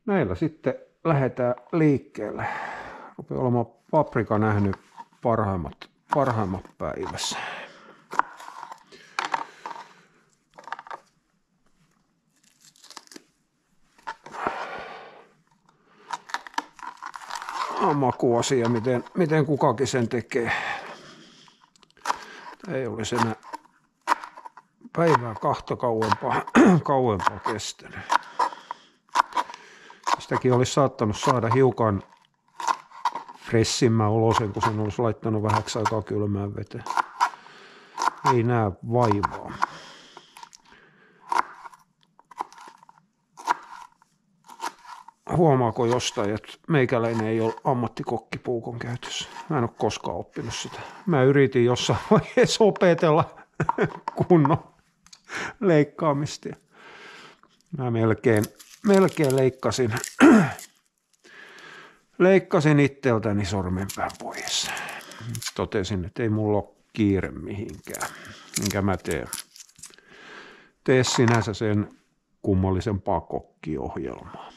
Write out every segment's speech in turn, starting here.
näillä sitten lähdetään liikkeelle. Rupeaa olemaan paprika nähnyt parhaimmat päivässä. Makuasia, miten kukakin sen tekee. Ei olisi enää päivää kahta kauempaa kestänyt. Sitäkin olisi saattanut saada hiukan fressimmän olosen, kun sen olisi laittanut vähäksi aikaa kylmään veteen. Ei näe vaivaa. Huomaako jostain, että meikäläinen ei ole ammattikokkipuukon käytössä? Mä en ole koskaan oppinut sitä. Mä yritin jossain vaiheessa opetella kunnon leikkaamista. Mä melkein leikkasin itseltäni sormenpään pois. Totesin, että ei mulla ole kiire mihinkään. Enkä mä tee sinänsä sen kummallisempaa kokkiohjelmaa.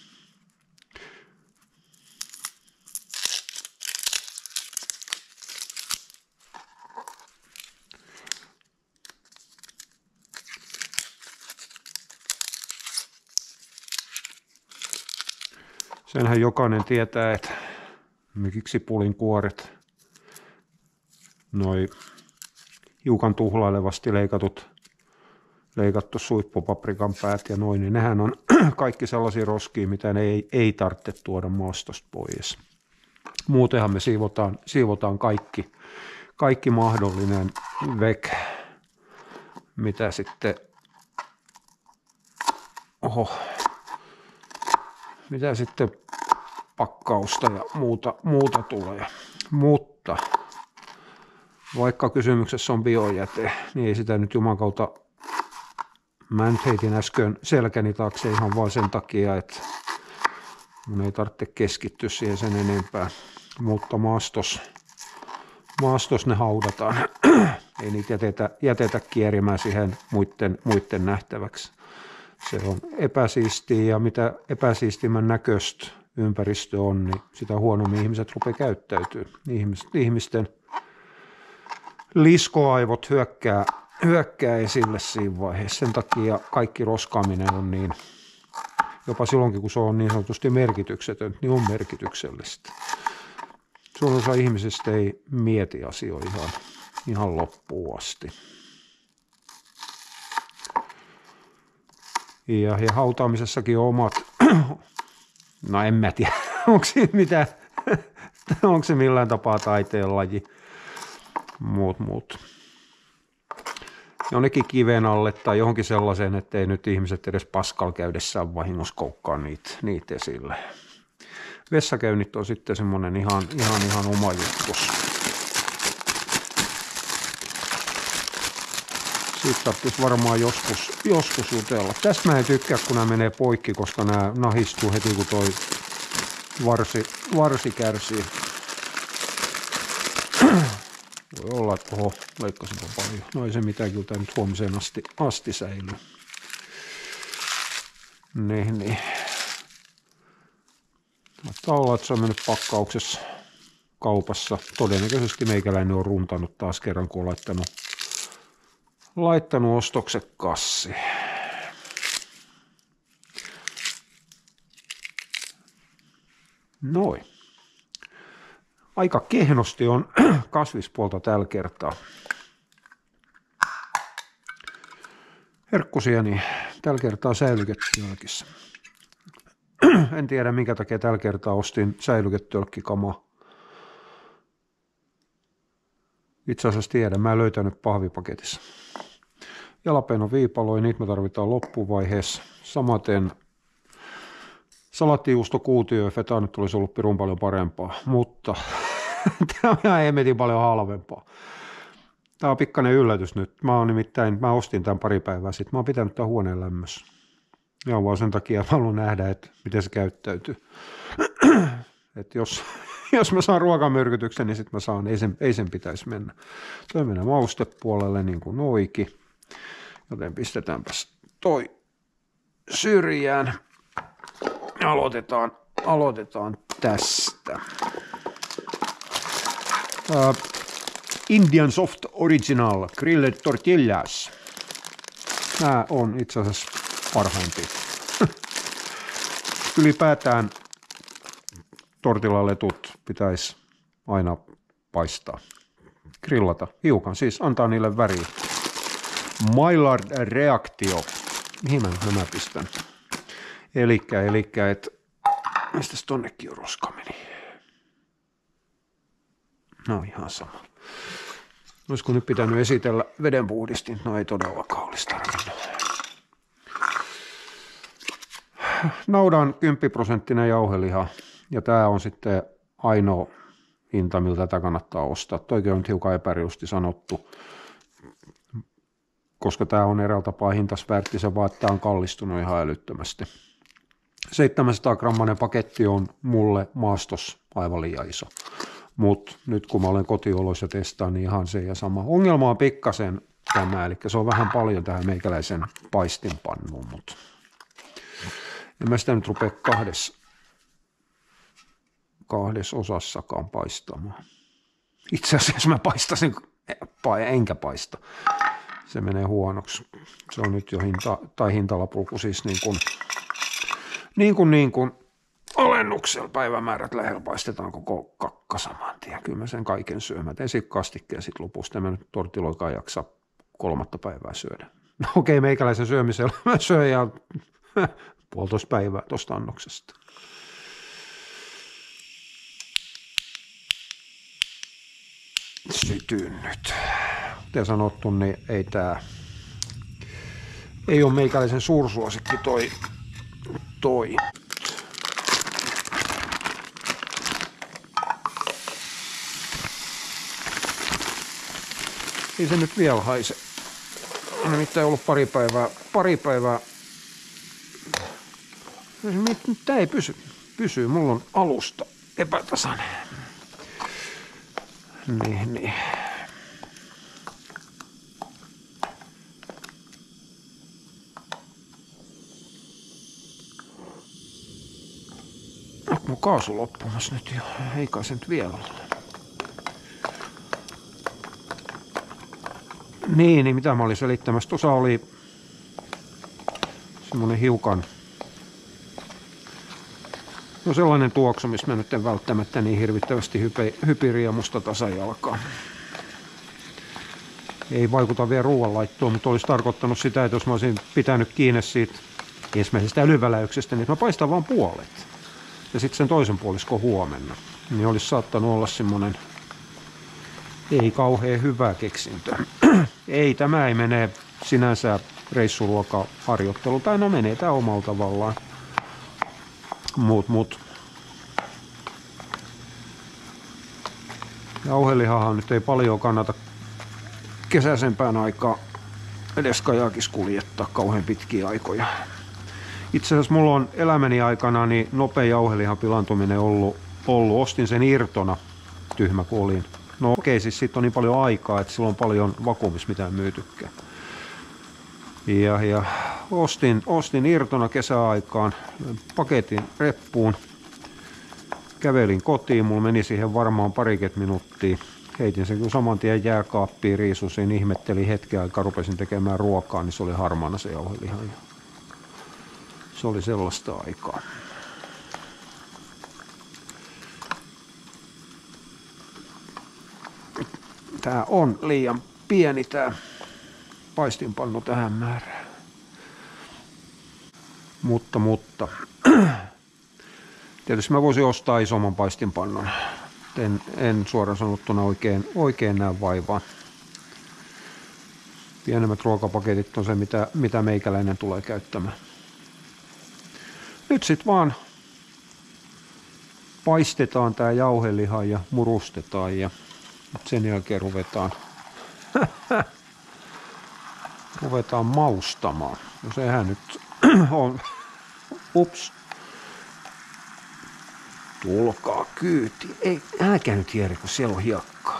Senhän jokainen tietää, että miksi pulin kuoret, noi hiukan tuhlailevasti leikattu suippopaprikan päät ja noin, niin nehän on kaikki sellaisia roskia, mitä ne ei tarvitse tuoda maastosta pois. Muutenhan me siivotaan kaikki mahdollinen vek, mitä sitten pakkausta ja muuta tulee. Mutta vaikka kysymyksessä on biojäte, niin ei sitä nyt juman kautta, mä nyt heitin äsken selkäni taakse ihan vaan sen takia, että mun ei tarvitse keskittyä siihen sen enempää. Mutta maastos ne haudataan. Ei niitä jätetä kierimään siihen muitten nähtäväksi. Se on epäsiistiä ja mitä epäsiistimän näköistä ympäristö on, niin sitä huonommin ihmiset rupeaa käyttäytyy. Ihmisten liskoaivot hyökkää esille siinä vaiheessa. Sen takia kaikki roskaaminen on niin, jopa silloinkin kun se on niin sanotusti merkityksetön, niin on merkityksellistä. Suurin osa ihmisistä ei mieti asioita ihan loppuun asti. Ja hautaamisessakin on omat, no en mä tiedä, onko se millään tapaa taiteenlaji, muut. Jonnekin kiven alle tai johonkin sellaiseen, ettei nyt ihmiset edes paskalla käydessään vahingossa koukkaa niitä esille. Vessakäynnit on sitten semmoinen ihan oma juttus. Siitä tarvitsisi varmaan joskus jutella. Tästä mä en tykkää, kun nämä menee poikki, koska nämä nahistuu heti, kun toi varsi kärsii. Voi olla, että leikkasinpa paljon. No ei se mitään, kyllä tämä nyt huomiseen asti säilyy. Niin. Saattaa olla, että se on mennyt pakkauksessa kaupassa. Todennäköisesti meikäläinen on runtannut taas kerran, kun on laittanut ostokset kassiin. Noin. Aika kehnosti on kasvispuolta tällä kertaa. Herkkusieni tällä kertaa säilyketölkissä. En tiedä minkä takia tällä kertaa ostin säilyketölkkikamaa. Itse asiassa tiedän, mä en löytänyt pahvipaketissa. Jalapeeno viipaloja, niitä me tarvitaan loppuvaiheessa. Samaten salattijuusto, kuutio ja feta nyt olisi ollut pirun paljon parempaa, mutta tämä on ihan hemmetin paljon halvempaa. Tämä on pikkainen yllätys nyt. Mä ostin tämän pari päivää sitten. Mä oon pitänyt tämän huoneen lämmössä. Ja vaan sen takia mä haluan nähdä, että miten se käyttäytyy. Että jos mä saan ruokamyrkytyksen, niin sitten mä saan, ei sen pitäisi mennä. Toi mennä maustepuolelle niin kuin noikin. Joten pistetäänpäs toi syrjään. aloitetaan tästä. Indian Soft Original Grilled Tortillas. Nämä on itse asiassa parhaimpia. Ylipäätään tortillaletut pitäisi aina paistaa. Grillata hiukan, siis antaa niille väriä. Maillard Reaktio. Mihin mä nämä pistän? Elikkä, että mistäs tonnekin on roska meni? No ihan sama. Olisiko nyt pitänyt esitellä vedenpuhdistin? No ei todellakaan olisi tarvinnut. Naudan 10% jauheliha. Ja tää on sitten ainoa hinta, miltä tätä kannattaa ostaa. Toikin on nyt hiukan epäreilusti sanottu, koska tämä on eräällä tapaa hintasvärtti, se vaan, että tämä on kallistunut ihan älyttömästi. 700 grammanen paketti on mulle maastos aivan liian iso. Mutta nyt kun mä olen kotioloissa testaan, niin ihan se ja sama. Ongelma on pikkasen tämä, eli se on vähän paljon tähän meikäläisen paistinpannuun, mutta en mä sitä nyt rupea kahdessa osassakaan paistamaan. Itse asiassa mä paistasin, enkä paista. Se menee huonoksi. Se on nyt jo hintalapulku siis niin kuin alennuksella päivämäärät lähellä paistetaan koko kakka saman tien. Kyllä mä sen kaiken syön. Mä teen siitä kastikkeen sit lopusta. Mä nyt tortiloikaan jaksa 3. päivää syödä. No okei, meikäläisen syömisellä mä syön ihan 1,5 päivää tosta annoksesta. Sytyn nyt. Kuten sanottu, niin ei ole meikäläisen suursuosikki toi. Ei se nyt vielä haise. On nimittäin ollut pari päivää. Tää ei pysy. Mulla on alusta epätasainen. Niin. Mun kaasu loppumassa nyt jo. Ei kai se nyt vielä ole. Niin, mitä mä olin selittämässä. Tuossa oli semmonen hiukan sellainen tuoksu, missä mä nyt en välttämättä niin hirvittävästi hypiriemusta tasajalkaa. Ei vaikuta vielä ruoanlaittoon, mutta olisi tarkoittanut sitä, että jos mä olisin pitänyt kiinni siitä ensimmäisestä älyväläyksestä, niin mä paistan vaan puolet. Ja sitten sen toisen puoliskon huomenna. Niin olisi saattanut olla semmoinen ei kauhean hyvä keksintö. Tämä ei mene sinänsä reissuruokaharjoitteluun, tai no menee tää omalla tavallaan. Mut. Jauhelihahan nyt ei paljon kannata kesäisempään aikaa edes kajakissa kuljettaa kauhean pitkiä aikoja. Itse asiassa mulla on elämäni aikana niin nopea jauhelihan pilantuminen ollut. Ostin sen irtona, tyhmä kun olin. No okei, siis siitä on niin paljon aikaa, että sillä on paljon vakuumissa mitään myytykään. Ja ostin irtona kesäaikaan paketin reppuun. Kävelin kotiin, mulla meni siihen varmaan 20 minuuttia. Heitin sen kyllä saman tien jääkaappiin, riisusin, ihmettelin hetken aikaa, rupesin tekemään ruokaa, niin se oli harmaana se jauheliha. Se oli sellaista aikaa. Tää on liian pieni tää paistinpannu tähän määrään. Mutta. Tietysti mä voisin ostaa isomman paistinpannun. En suoraan sanottuna oikein näe vaivaa. Pienemmät ruokapaketit on se, mitä meikäläinen tulee käyttämään. Nyt sit vaan paistetaan tää jauheliha ja murustetaan ja sen jälkeen ruvetaan maustamaan. No sehän nyt on. Ups. Tulkaa kyyti. Ei, älkää nyt Jeri, kun siellä on hiekkaa.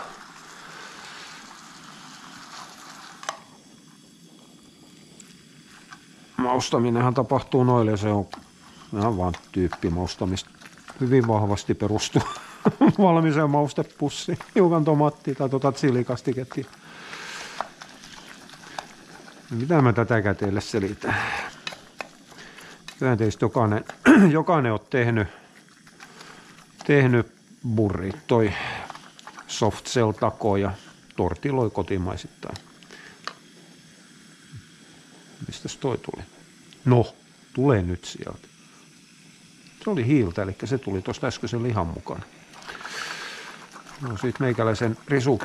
Maustaminenhan tapahtuu noille, se on Nämä on vaan tyyppimaustamista. Hyvin vahvasti perustuu valmiiseen maustepussiin. Hiukan tomaattia tai chilikastikettia. Mitä mä tätäkään teille selitän? Kyllähän teistä jokainen on tehnyt burritoi, soft shell takoja, tortilloi kotimaisittain. Mistäs toi tuli? No, tulee nyt sieltä. Se oli hiiltä, eli se tuli tuosta äskeisen lihan mukana. No sit meikäläisen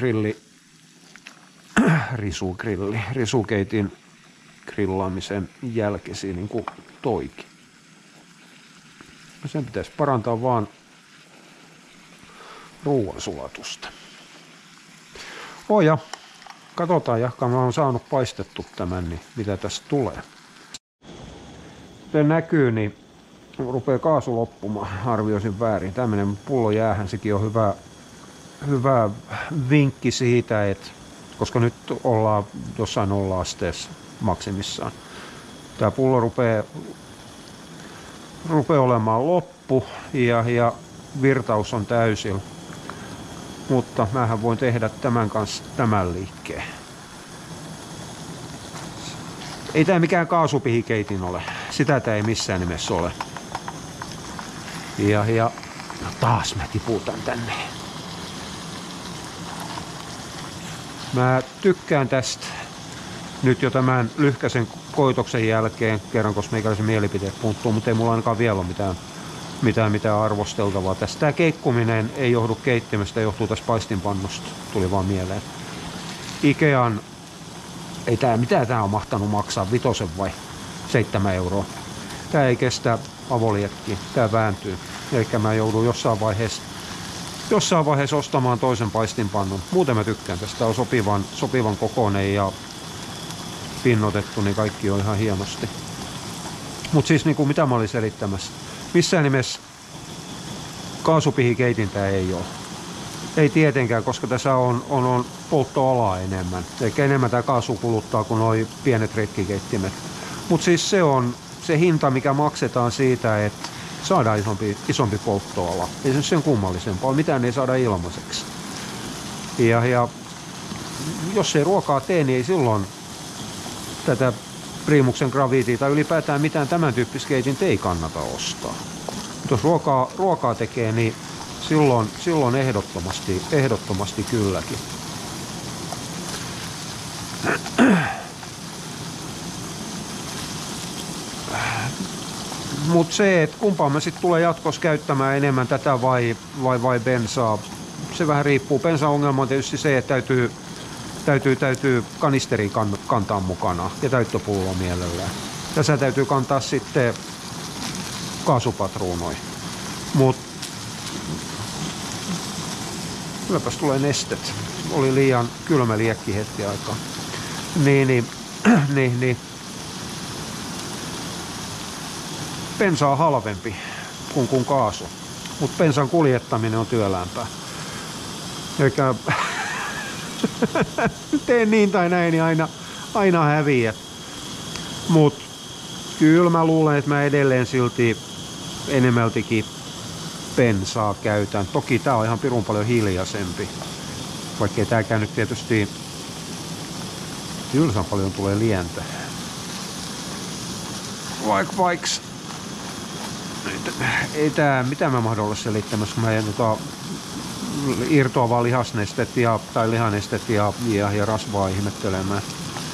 risukeitin grillaamisen jälkeisiin niin kuin toikin. No sen pitäisi parantaa vaan ruoansulatusta. Ja katsotaan, jahka mä oon saanut paistettu tämän, niin mitä tästä tulee. Kuten näkyy, niin rupeaa kaasu loppumaan, arvioisin väärin. Tämmönen pullo jäähän, sekin on hyvä vinkki siitä, että koska nyt ollaan jossain 0 asteessa maksimissaan. Tää pullo rupeaa olemaan loppu ja virtaus on täysillä. Mutta mähän voin tehdä tämän kanssa tämän liikkeen. Ei tää mikään kaasupihikeitin ole. Sitä tää ei missään nimessä ole. Ja no taas mä tiputan tänne. Mä tykkään tästä nyt jo tämän lyhkäisen koitoksen jälkeen, kerran koska meikäläisen mielipiteet puuttuu, mutta ei mulla ainakaan vielä ole mitään arvosteltavaa. Tästä tää keikkuminen ei johdu keittimestä, johtuu tästä paistinpannusta, tuli vaan mieleen. Ikean, mitä tää on mahtanut maksaa, 5 vai 7 €. Tää ei kestä avoliekkiä, tää vääntyy. Eli mä joudun jossain vaiheessa ostamaan toisen paistinpannun. Muuten mä tykkään tästä, tää on sopivan kokoinen ja pinnotettu, niin kaikki on ihan hienosti. Mut siis niin kuin mitä mä olin selittämässä, missään nimessä kaasupihikeitintä ei ole. Ei tietenkään, koska tässä on polttoalaa enemmän. Eli enemmän tämä kaasu kuluttaa kuin nuo pienet retkikeittimet. Mutta siis se on se hinta, mikä maksetaan siitä, että saadaan isompi polttoala. Ei se sen kummallisempaa, mitään ei saada ilmaiseksi. Ja jos ei ruokaa tee, niin ei silloin tätä priimuksen graviitia tai ylipäätään mitään tämän tyyppistä keitintä ei kannata ostaa. Mutta jos ruokaa tekee, niin silloin ehdottomasti kylläkin. Mutta se, että kumpaan mä sitten tulee jatkossa käyttämään enemmän tätä vai bensaa, se vähän riippuu. Bensa-ongelma on tietysti se, että täytyy kanisteri kantaa mukana ja täyttöpullo mielellään. Tässä täytyy kantaa sitten kaasupatruunoja. Mut kylläpäs tulee nestet. Oli liian kylmä liekki hetki aikaa. Niin. Bensa on halvempi kuin kaasu, mutta bensan kuljettaminen on työläämpää. Eikä tee niin tai näin, niin aina häviät. Mut kyllä mä luulen, että mä edelleen silti enemmältikin bensaa käytän. Toki tää on ihan pirun paljon hiljaisempi. Vaikkei tääkään nyt tietysti tylsän paljon tulee lientä. Vaiks ei tää, mitä mä mahdollisesti selittämässä, kun mä en irtoavaa lihasnestet tai lihanestet ja rasvaa ihmettelemään.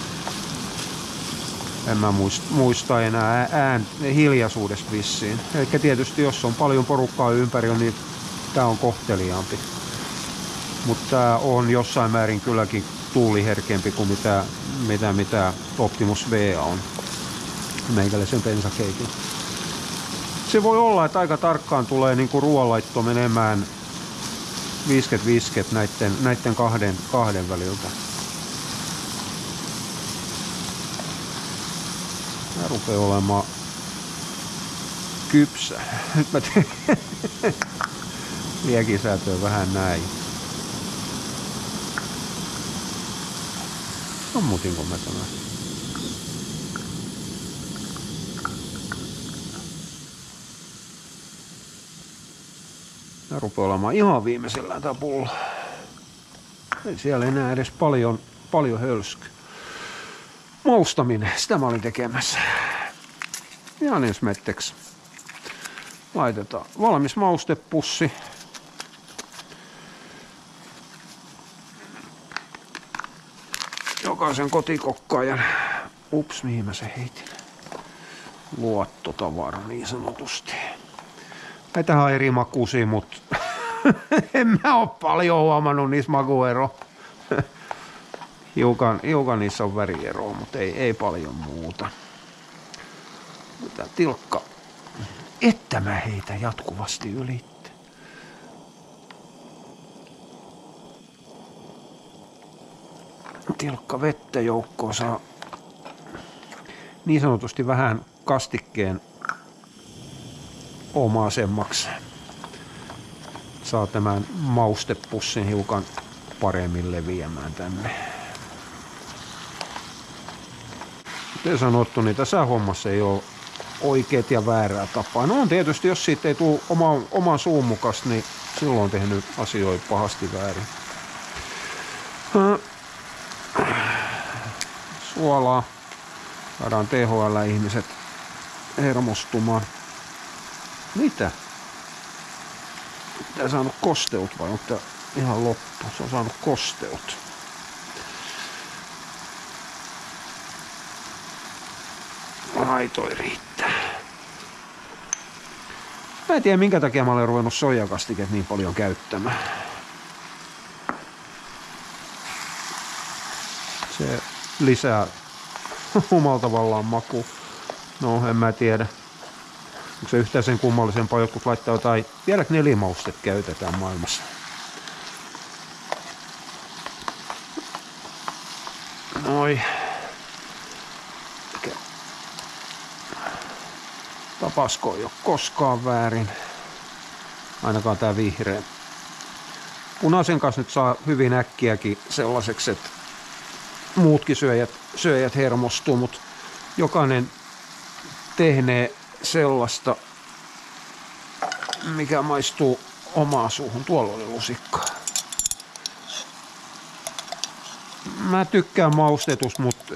En mä muista enää hiljaisuudesta vissiin. Eli tietysti jos on paljon porukkaa ympäri, niin tää on kohteliaampi. Mutta tää on jossain määrin kylläkin tuuliherkempi kuin mitä Optimus V on. Meikäläisen bensakeitin. Se voi olla, että aika tarkkaan tulee niinku ruoanlaitto menemään 50-50 näiden kahden väliltä. Tää rupeaa olemaan kypsä. Nyt mä teen liekisäätöä vähän näin. Sammutinko mä tämän? Tää rupeaa olemaan ihan viimeisellään tää pullo. Ei siellä enää edes paljon hölsky. Maustaminen, sitä mä olin tekemässä. Ihan ensi metteksi. Laitetaan valmis maustepussi. Jokaisen kotikokkaajan. Ups, mihin mä se heitin? Luottotavara niin sanotusti. Näitähän on eri makuisia, mutta en mä oo paljon huomannut niissä makueroa. Hiukan niissä on värieroa, mutta ei paljon muuta. Tää tilkka, että mä heitän jatkuvasti ylitte. Tilkka vettä joukkoon saa niin sanotusti vähän kastikkeen omaisemmaksi. Saa tämän maustepussin hiukan paremmin leviämään tänne. Kuten sanottu, niin tässä hommassa ei ole oikeat ja väärää tapaa. No on tietysti, jos siitä ei tule oman suun mukaista, niin silloin on tehnyt asioita pahasti väärin. Suolaa. Saadaan THL-ihmiset hermostumaan. Mitä? Tää saanut kosteut vai onko tää ihan loppu? Se on saanut kosteut. Ai toi riittää. Mä en tiedä minkä takia mä olen ruvennut soijakastiket niin paljon käyttämään. Se lisää omalla tavallaan maku. No en mä tiedä. Onko se yhtään sen kummallisempaa, jotkut laittaa jotain, vieläkö nelimaustet käytetään maailmassa. Noi. Tapasko ei ole koskaan väärin. Ainakaan tää vihreä. Punaisen kanssa nyt saa hyvin äkkiäkin sellaiseksi, että muutkin syöjät hermostuu, mutta jokainen tehnee sellaista, mikä maistuu omaan suuhun. Tuolla oli lusikka. Mä tykkään maustetusta, mutta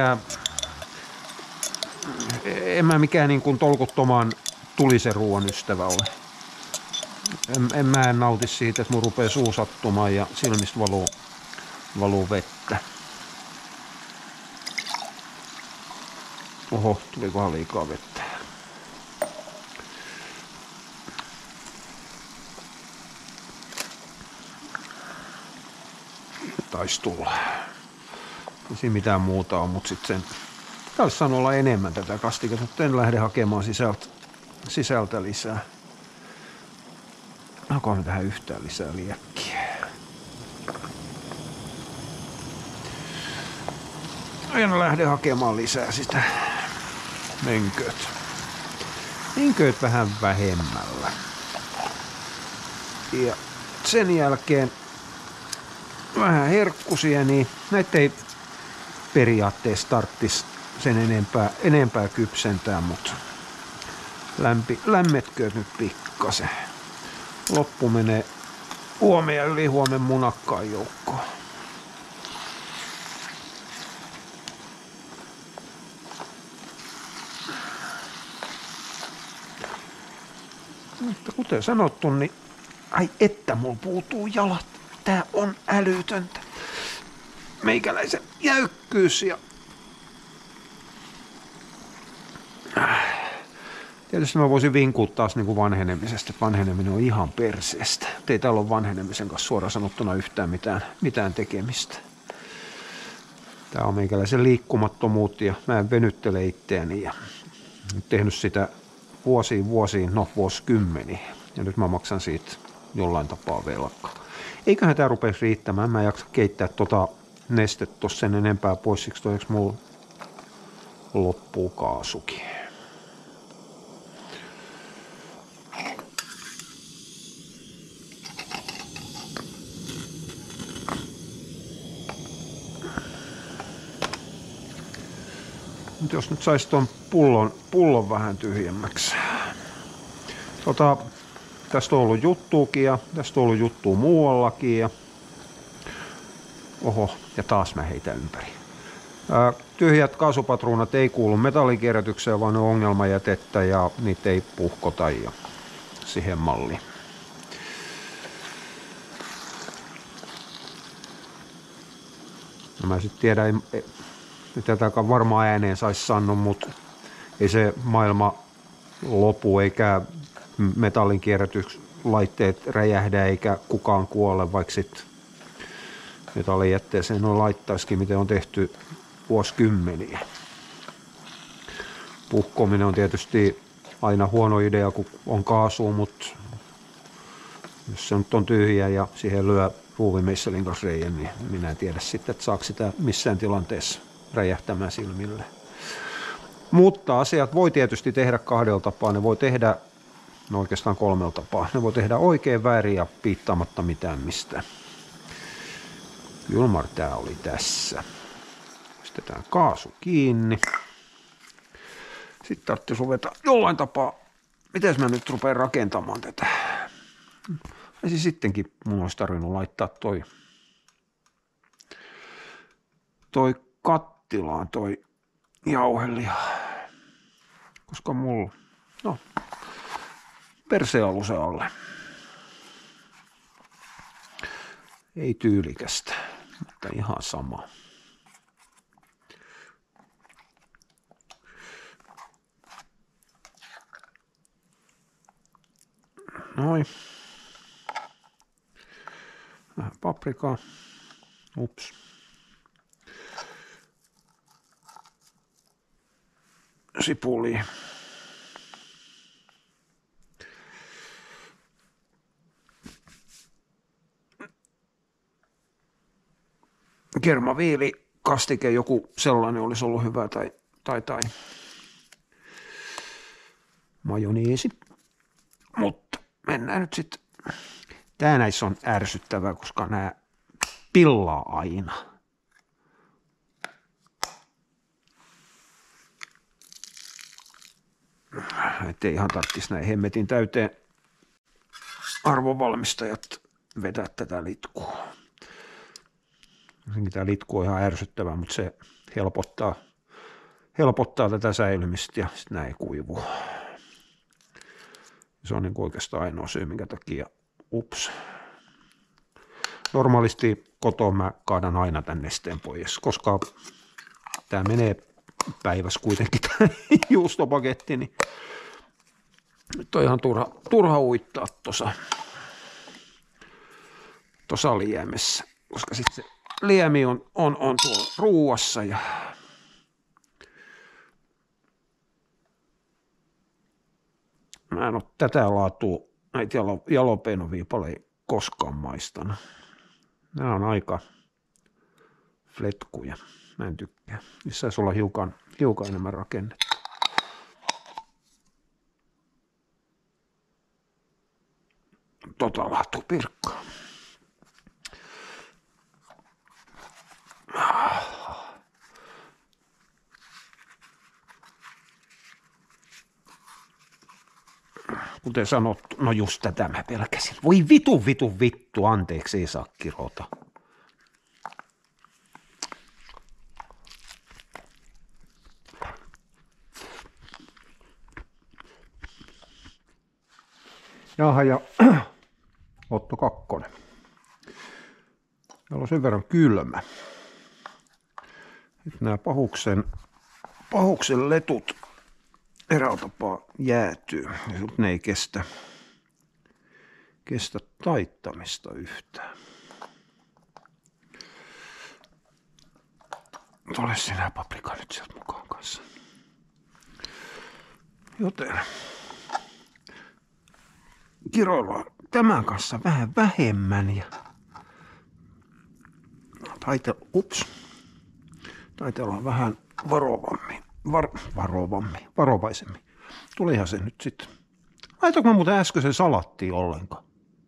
en mä mikään niin kuin tolkuttoman tulisen ruoan ystävä ole. Mä en nauti siitä, että mun rupee suu sattumaan ja silmistä valuu vettä. Oho, tulikohan liikaa vettä. Taisi tulla. Ei siinä mitään muuta on, mutta sitten sen taisi sanoa olla enemmän tätä kastiketta, mutta en lähde hakemaan sisältä lisää. Hakoin tähän yhtään lisää liekkiä. En lähde hakemaan lisää sitä. Menkööt vähän vähemmällä. Ja sen jälkeen vähän herkkusia, niin näitä ei periaatteessa tarvitsisi sen enempää kypsentää, mutta lämmetkööt nyt pikkasen. Loppu menee huomen ja ylihuomen munakkaan joukkoon. Mutta kuten sanottu, niin ai että mulla puutuu jalat. Tää on älytöntä. Meikäläisen jäykkyys ja tietysti mä voisin vinkua taas niin kuin vanhenemisesta. Vanheneminen on ihan perseestä. Ei täällä ole vanhenemisen kanssa suoraan sanottuna yhtään mitään tekemistä. Tää on meikäläisen liikkumattomuutta ja mä en venyttele itseäni ja tehnyt sitä vuosiin, no vuosikymmeniä. Ja nyt mä maksan siitä jollain tapaa velkaa. Eiköhän tää rupeisi riittämään. Mä en jaksa keittää tota nestettä tossa sen enempää pois, siksi toiseksi mulla loppuu kaasukin. Nyt jos nyt saisi ton pullon vähän tyhjemmäksi. tästä on ollut juttuukin ja tästä on ollut juttua muuallakin. Ja oho, ja taas mä heitän ympäri. Tyhjät kaasupatruunat ei kuulu metallinkierrätykseen, vaan ne on ongelmajätettä ja niitä ei puhkota ja siihen malliin. No mä sitten tiedän, tätäkään varmaan ääneen saisi sanoa, mutta ei se maailma lopu eikä metallinkierrätyslaitteet räjähdä eikä kukaan kuole, vaikka sitten metallijätteeseen on laittaisikin, miten on tehty vuosikymmeniä. Puhkominen on tietysti aina huono idea, kun on kaasua, mutta jos se nyt on tyhjä ja siihen lyö ruuvimeisselin kanssa reijän, niin minä en tiedä sitten, että saako sitä missään tilanteessa räjähtämään silmille. Mutta asiat voi tietysti tehdä kahdella tapaa. Ne voi tehdä, no oikeastaan kolmella tapaa. Ne voi tehdä oikein väärin ja piittaamatta mitään mistään. Julmar tää oli tässä. Pistetään kaasu kiinni. Sitten tarvitsisi ruveta jollain tapaa. Miten mä nyt rupean rakentamaan tätä? Ja siis sittenkin mun olisi tarvinnut laittaa toi kattilaan toi jauhelia. Koska mulla, no, persealuse alle. Ei tyylikästä, mutta ihan sama. Noin. Vähän paprikaa. Ups. Sipulia. Kermaviili, kastike, joku sellainen olisi ollut hyvä tai majoniisi. Mutta mennään nyt sitten. Tää näissä on ärsyttävää, koska nämä pillaa aina. Ettei ihan tarvitsisi näin hemmetin täyteen arvovalmistajat vetää tätä litkua. Tämä litku on ihan ärsyttävää, mutta se helpottaa tätä säilymistä ja sitten näin kuivuu. Se on niin oikeastaan ainoa syy, minkä takia ups. Normaalisti kotoa mä kaadan aina tän nesteen pois, koska tää menee päivässä kuitenkin tää juustopaketti, niin nyt on ihan turha uittaa tuossa liemessä, koska sitten se liemi on tuolla ruuassa ja mä en ole tätä laatua, näitä jalapeno-viipaleja koskaan maistanut. Nämä on aika fletkuja. Mä en tykkää. Niissä saisi olla hiukan enemmän rakennetta. Tota laatupirkkaa. Kuten sanottu, no just tätä mä pelkäsin. Voi vittu, anteeksi, ei saa kirota. Jaha, ja Otto Kakkonen. Täällä on sen verran kylmä. Nyt nämä pahuksen letut eräällä tapaa jäätyy. Ne ei kestä taittamista yhtään. Tule sinä paprika nyt sieltä mukaan kanssa. Joten kiroillaan tämän kanssa vähän vähemmän ja taitellaan vähän varovaisemmin. Tulihan se nyt sitten. Laitanko mä muuten äskeisen salattiin ollenkaan?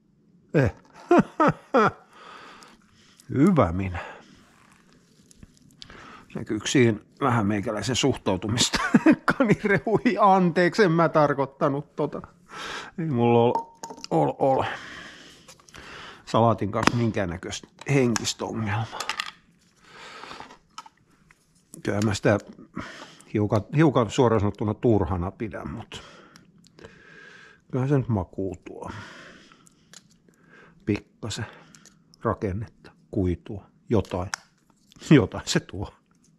Hyvä minä. Näkyykö siinä vähän meikäläisen suhtautumista? Kanirehui, anteeksi, en mä tarkoittanut tota. Ei mulla ol. Salaatin kanssa minkäännäköistä henkistä ongelmaa. Kyllä mä sitä hiukan suoraan sanottuna turhana pidän, mutta kyllähän se nyt makuu tuo. Pikkasen rakennetta, kuitua, jotain se tuo.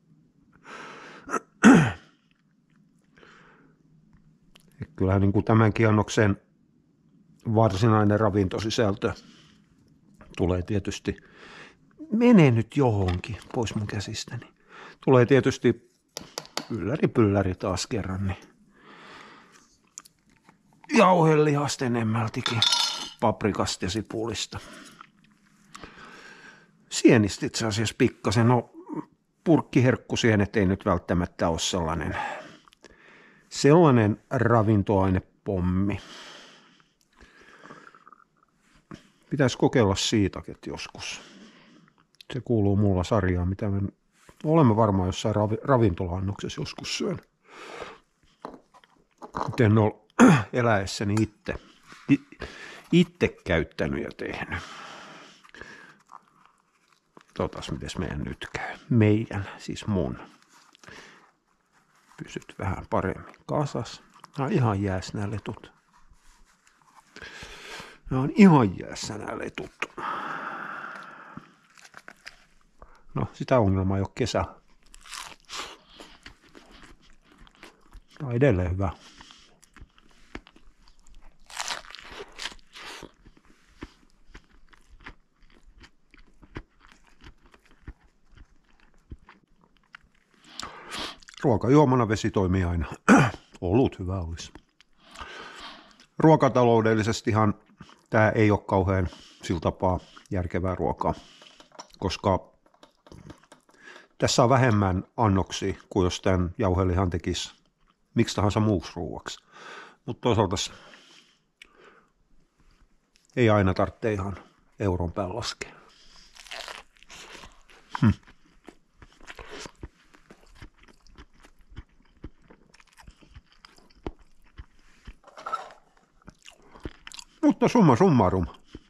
Kyllähän niin kuin tämänkin annoksen varsinainen ravintosisältö tulee tietysti, menee nyt johonkin pois mun käsistäni. Tulee tietysti ylläri taas kerran, niin jauhelihasta enemmältikin, paprikasta ja sipulista. Sienistä itse asiassa pikkasen, no purkkiherkkusienet ei nyt välttämättä ole sellainen ravintoainepommi. Pitäisi kokeilla siitäkin joskus. Se kuuluu mulla sarjaan, mitä me olemme varmaan jossain ravintola-annoksessa joskus syön. En ole eläessäni itse käyttänyt ja tehnyt. Totas, mites meidän nyt käy. Meidän, siis mun. Pysyt vähän paremmin kasas. Nämä on ihan jäässä nämä letut. No, sitä ongelmaa ei ole kesä. Tämä on edelleen hyvä. Ruokajuomana vesi toimii aina. Olut hyvä olisi. Ruokataloudellisestihan tämä ei ole kauhean sillä tapaa järkevää ruokaa, koska tässä on vähemmän annoksia kuin jos tämän jauhelihan tekisi miksi tahansa muuksi ruuaksi. Mutta toisaalta ei aina tarvitse ihan euron päällä laskea. Mutta summa summarum.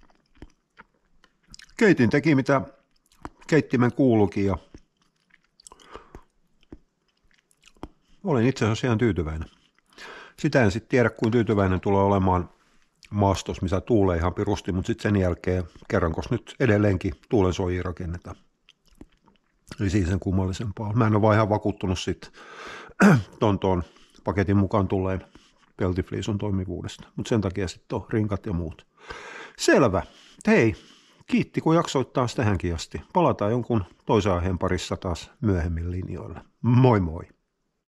Keitin teki mitä keittimen kuulukin ja olen itse asiassa ihan tyytyväinen. Sitä en sitten tiedä, kuin tyytyväinen tulee olemaan maastos, missä tuulee ihan pirusti, mutta sitten sen jälkeen kerrankos nyt edelleenkin tuulensuojia rakennetaan. Eli siis sen kummallisempaa. Mä en ole vaan ihan vakuuttunut sitten tuon paketin mukaan tulleen peltifliisun toimivuudesta, mutta sen takia sitten on rinkat ja muut. Selvä. Hei, kiitti kun jaksoit taas tähänkin asti. Palataan jonkun toisen aiheen parissa taas myöhemmin linjoilla. Moi moi!